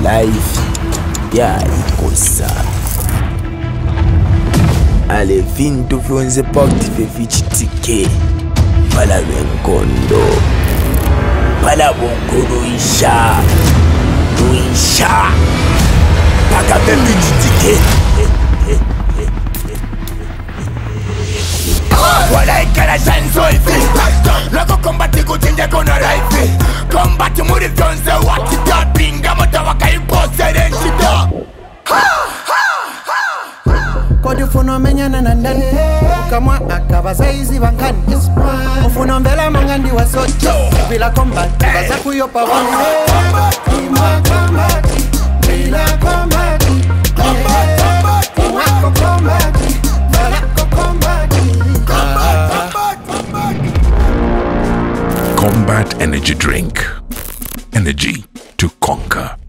life yayikosa ale vintu vyonse pakutive vichitike pala venkondo pala bongo luisha pakave vichitike walaikala chanzo hivi lako kombati kutinja kona raifi kombati muri vyonse wakitapinga mota wakaipose renchita Kodi funo menyana na ndani Ukamwa akabaza hizi bankani Ufuno mbela mangandi wa socho Bila kombati baza kuyopa wani Kombati Bila kombati Mwako kombati Balako kombati Combat Energy Drink. Energy to conquer.